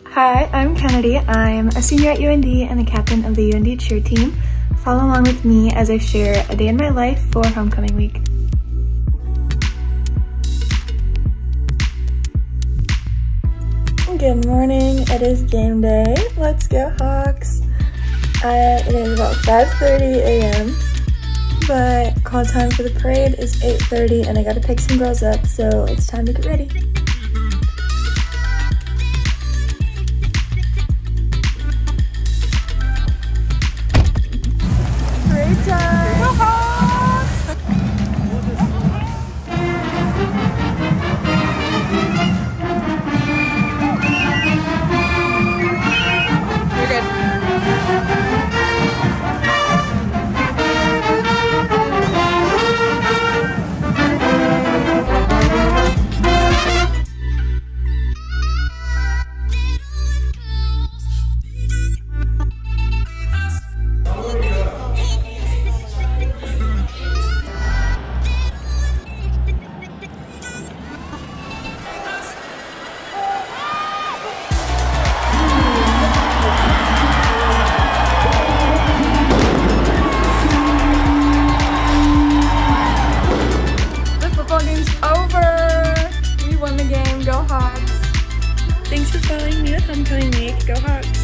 Hi, I'm Kennedy. I'm a senior at UND and the captain of the UND cheer team. Follow along with me as I share a day in my life for homecoming week. Good morning, it is game day. Let's go Hawks. It is about 5:30 a.m. but call time for the parade is 8:30 and I gotta pick some girls up, so it's time to get ready. Parade time! Go Hawks! You're good. Thanks for following me with homecoming week. Go Hawks!